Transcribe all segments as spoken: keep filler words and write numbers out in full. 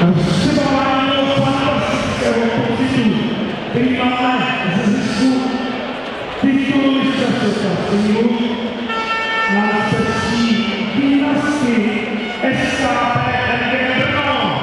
rozstřebování fantastického pocitu, který máme ze zisku titulu mistrovství světa, nás předstí dynastii S K P N G Brno.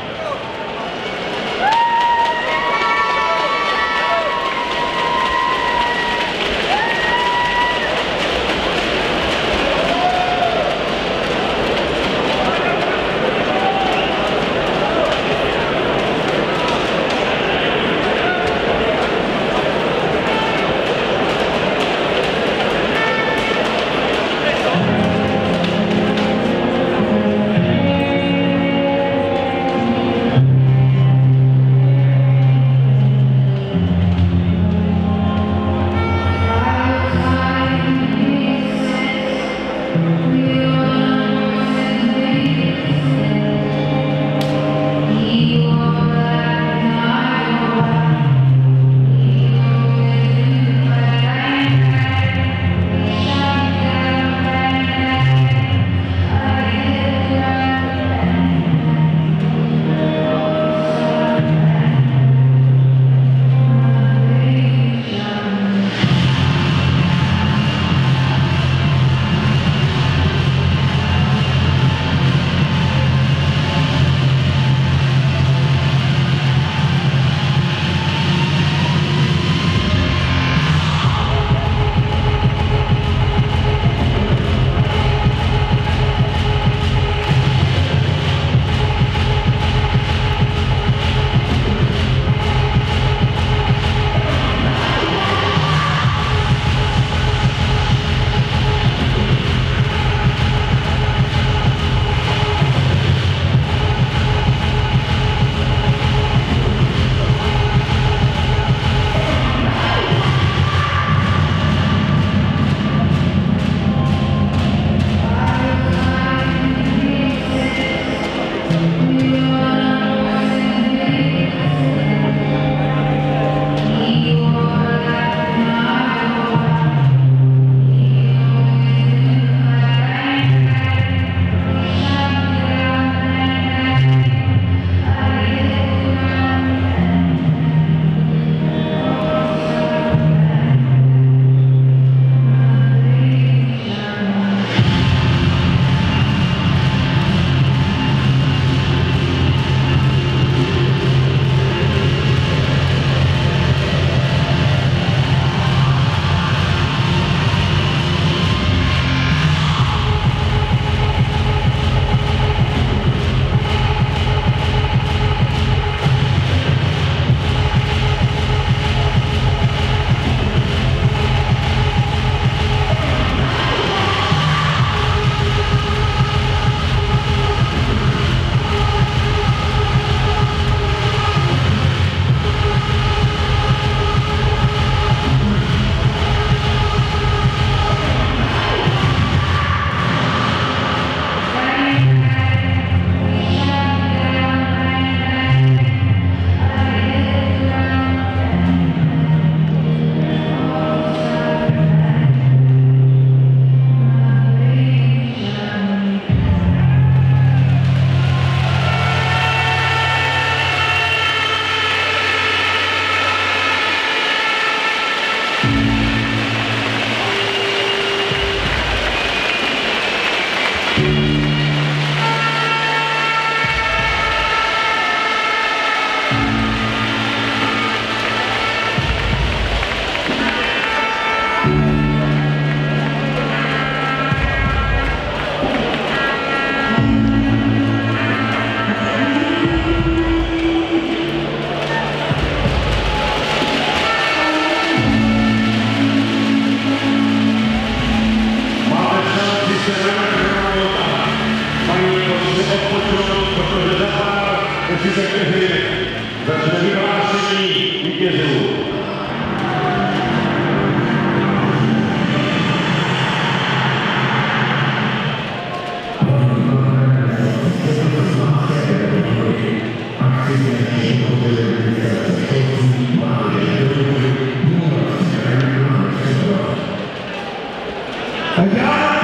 Začne vyhlášení vítězů.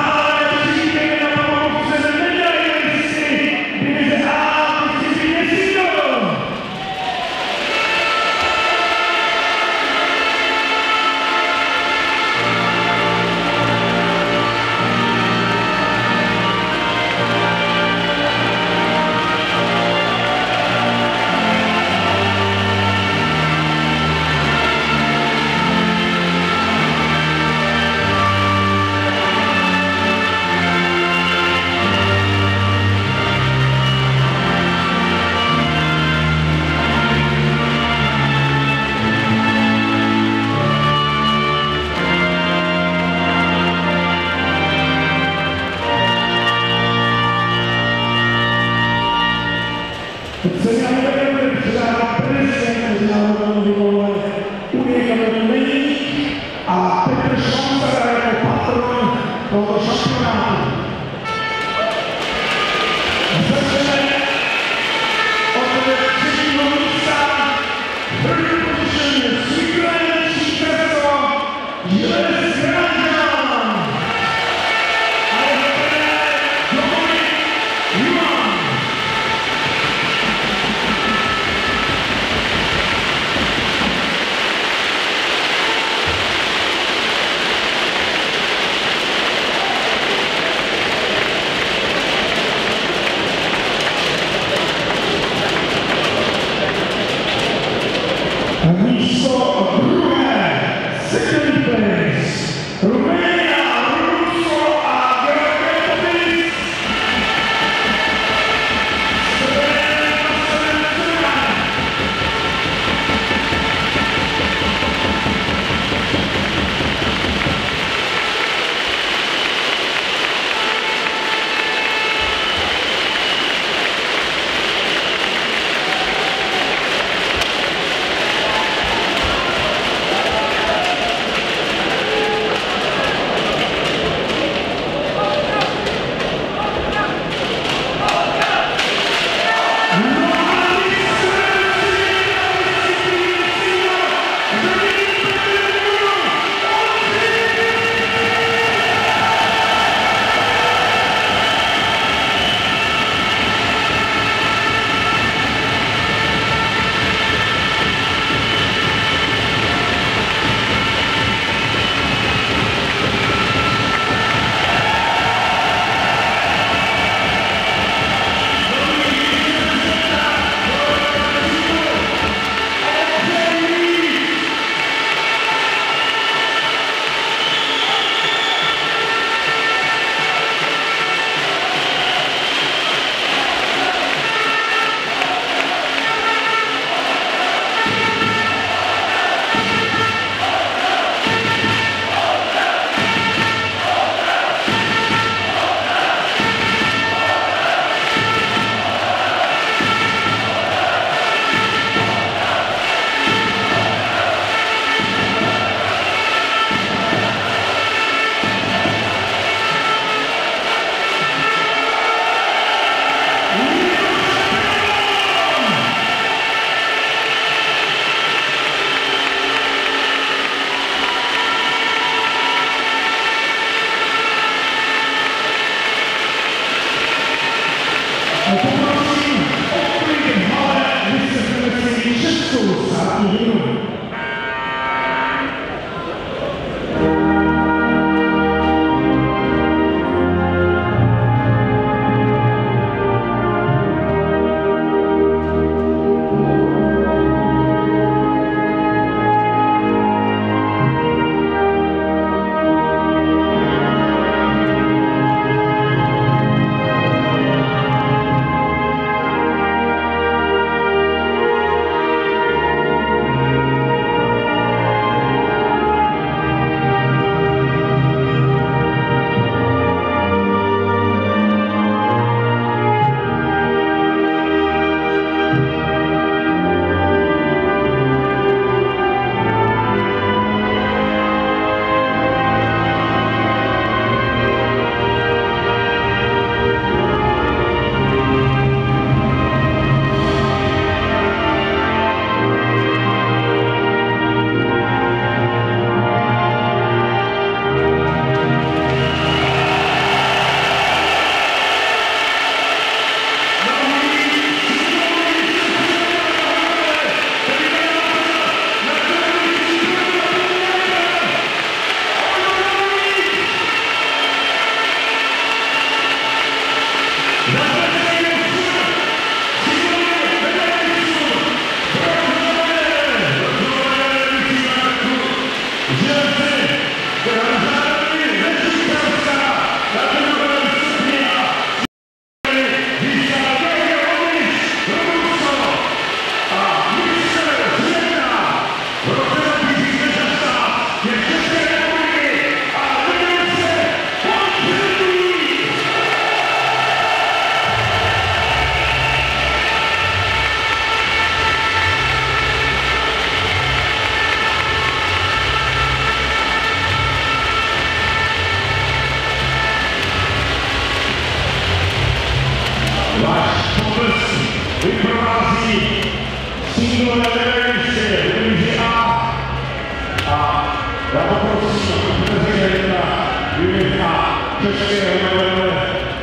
Div A Seniorové předává prezident Mezinárodního fotbalové unie Kamerunii a Petr Švancara jako patron tohoto šampionátu. Začneme od třetího místa. První position je Switzerland, Švýcarsko, Jules Grandjean. A jeho trenér Dominik Juan. Místo druhé, second place, Rumania, Rusko a Georgetovic. vyprovází singlové hřiště v divizi A. A já poprosím prezidenta Div.A Českého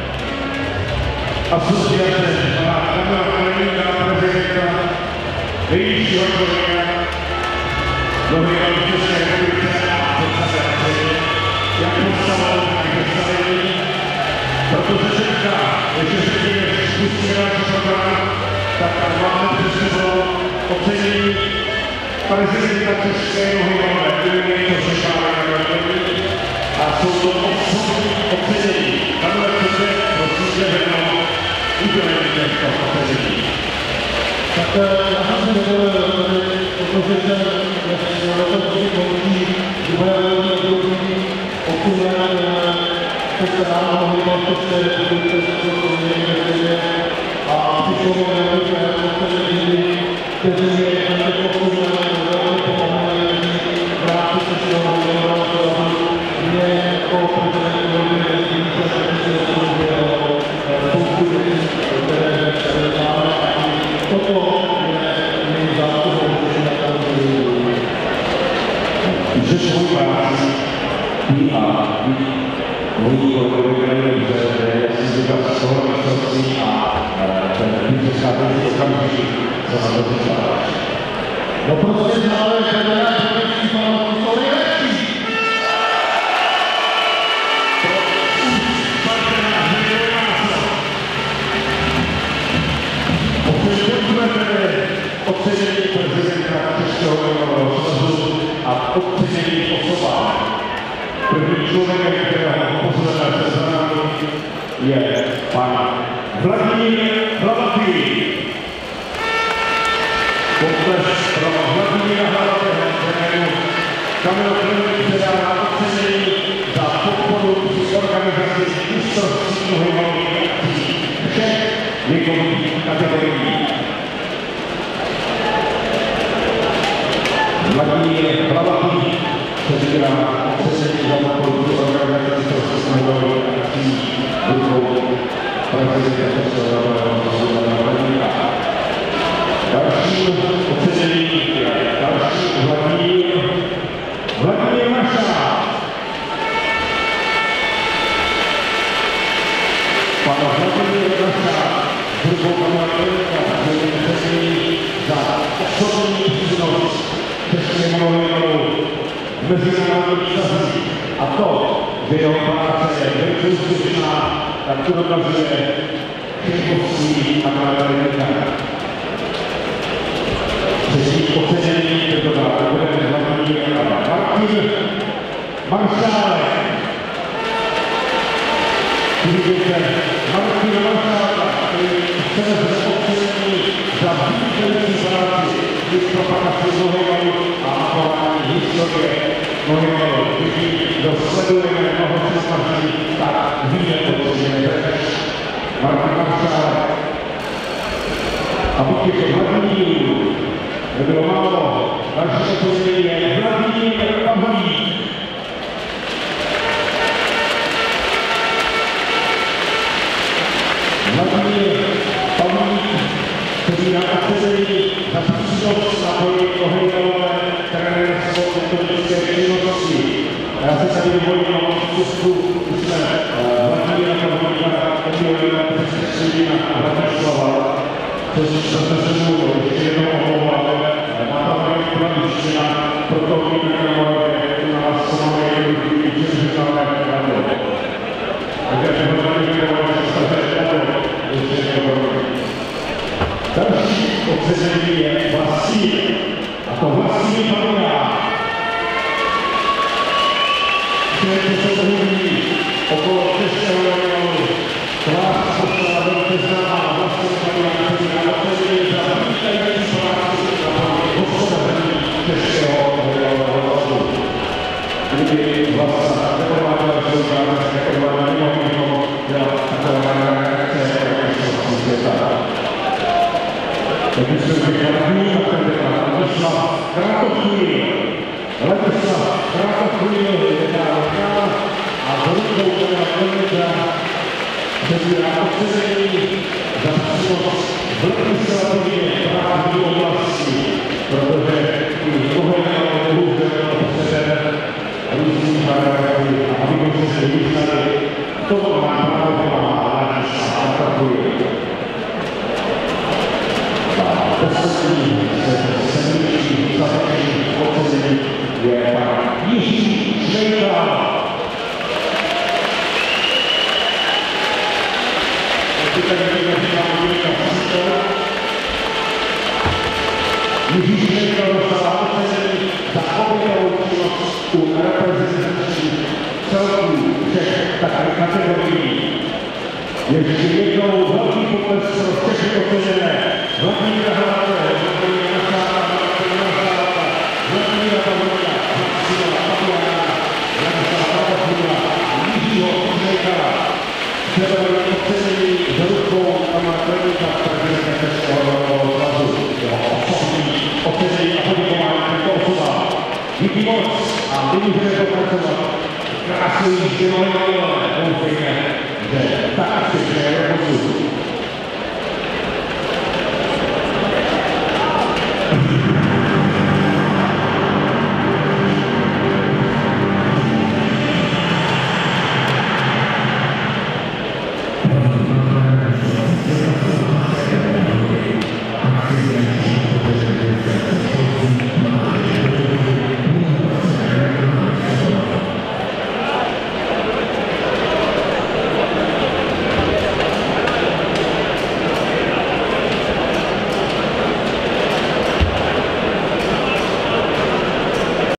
asociace pana Kamila Kalníka, prezidenta nejvyššího kolega Nověho České republice a předsedy, jak postavil, jak postavení, protože teďka, ještě předtím, než spustíme náš program, tak máme před sebou ocenění prezidenta Českého republiky, to se dále na a jsou to osobní ocenění. Kamile, přece, prosím tě, jednou udělení těchto ocenění. Tak já jsem si dovolil, protože jsem na to končí druhé období, pokud se stará o hýbat České republiky a přišlo mi nějaké ocenění, kteří mě pokud velmi pomohli v rámci Českého republiky, mě jako prezidentovi Republiky se spoluvělo spoustu věcí, které máme a toto je mým zástupem, že na tom budu. Že svůj práci a mojí kolegové dobře, že si říkal z toho mistrovství a ten předcházející okamžik, co na to říkáš. No prostě známe, že to je nejlepší fanoušky, jsou nejlepší. Ocenění prezidenta Českého svazu a ocenění osobám. První člověk, kterého pozveme se zároveň, je pan Vladimír Hlavatý. Potlesk pro Vladimíra Hlavatého, kterému Kamil Kalník předává ocenění za podporu při organizaci mistrovství nohybových akcí všech věkových kategorií. Vladimír Hlavatý předává ocenění za podporu při organizaci mistrovství nohybových akcí rukou prezidenta Českého republiky. Dalším ocenění je další Vladimír Vladimír Maša. Pan Vladimír Maša hrubou kamarádka bude ocenění za osobní přínos českého lidu v mezinárodních vztazích. A to, že jeho práce je velice úspěšná, tak to dokazuje chybovství a kamarádka. Třetí ocenění tentokrát bude Vladimír Martin Maršálek. Vidíte Martin Maršálka, který chce ocenění za vynikající práci při propagaci nohybalu a achování historie nohybalu. Kdo sledujeme mnoho případí, tak víte, o čem je řeč. Martin Maršálek. A pokud je Vladimíru nebylo málo, další ocenění je Vladimír Pavlík. Vladimír Pavlík, který na ocenění za přínos na boji nohybové trenérstvo metodické činnosti. A já se tady dovolím na odpustku, když jsme Vladimíra Pavlíka omluvili přesvědčení na Bratislava, což jsme se mluvili, ještě jednou omlouváme. Má tam velmi planičtina, proto víme, že na vás jsou nejlepší, že říkáme rado. Takže Vladimír Pavlík rado, ještě jednou. Další ocenění je Vlastík, a to Vlastík Pavlík. Který se pohybí okolo Českého regionu, tvář postala velmi známá Vlastík Pavlík, který na ocenění za vynikající práci na hospodaření Českého regionu. Kdyby Vlastík neprováděl svou práci, neprováděl mimo mimo, byla taková reakce jako světa. Takže jsem řekl, že Ladislav Kratochvíl, Ladislav Kratochvíl je ta ruka a v rukou teda Kalníka přebírá ocenění za přínos v legislativě právní oblasti, protože i ohledně bohužel předen různý paragrafy a abychom se vyznali, to nám právo pomáhá a atakuje. A poslední ze sedmičních zahraničních ocenění je pan Jiří Švejka. Jiří Švejka dostala ocenění za obětovou činnost u reprezentací celků všech takových kategorií. Ještě jednou velký pokles pro všechny oceněné. Vladimíra Hlavové, Vladimíra Nasáta, Vladimíra Nasáta, Vladimíra Pavlíka, Vladimíra Pavlíka, Vladimíra Pavlíka, Jiřího Švejka. Převedli ocenění za rukou amatérníka prezidenta Českého svazu. Jeho osobní ocenění a poděkování těmto osobám. Díky moc a nyní budeme pokračovat. Krásný jízděnové, doufejme, že tak si přeje